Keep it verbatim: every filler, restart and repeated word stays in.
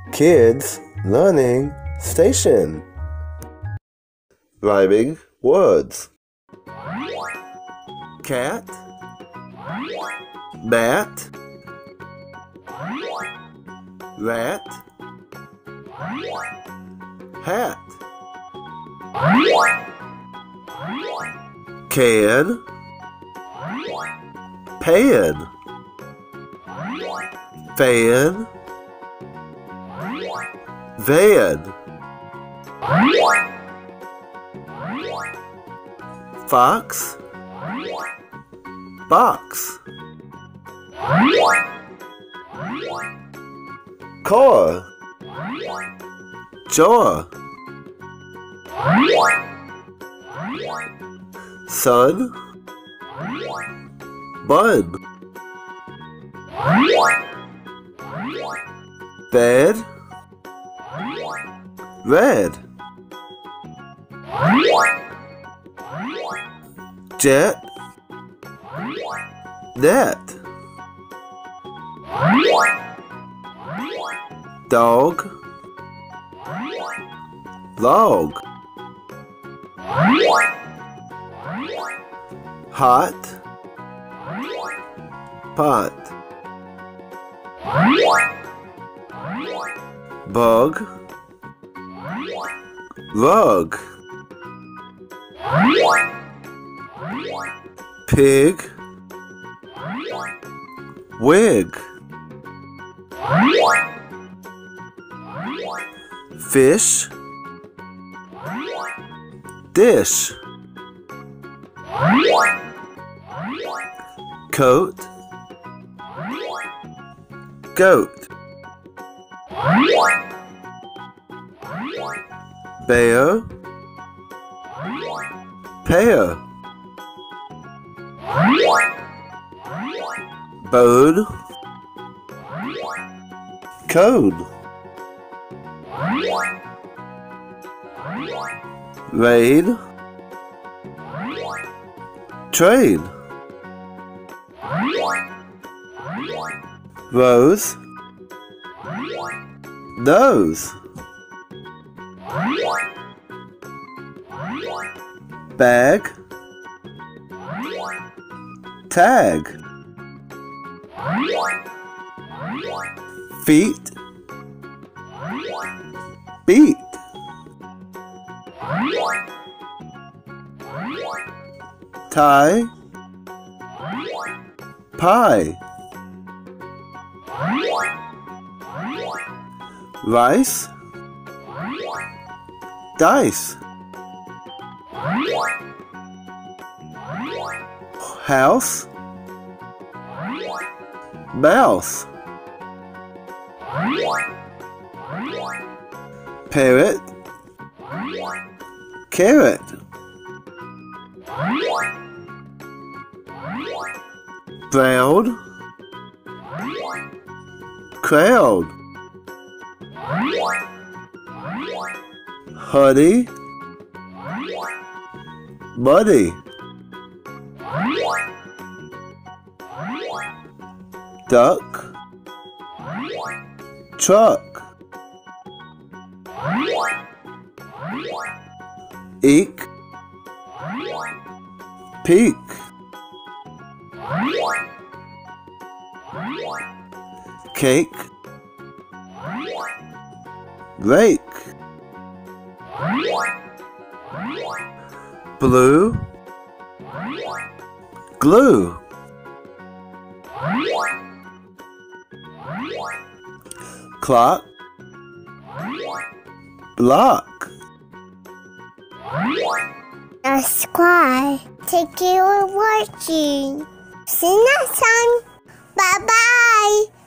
Kids Learning Station. Rhyming words. Cat, mat, rat, hat. Can, pan, fan, van. Fox, box. Car, jaw. Sun, bun. Bed, red. Jet, net. Dog, log. Hot, pot. Bug, rug. Pig, wig. Fish, dish. Coat, goat. Bear, pear. Bird, cone. Rain, train. Rose, nose. Bag, tag. Feet, beat. Tie, pie. Rice, dice. House, mouse. Parrot, carrot. Brown, crown. Honey, money. Duck, truck. Eek, peak. Cake, rake. Blue, glue. Clock, block. Subscribe. Thank you for watching. See you next time. Bye bye.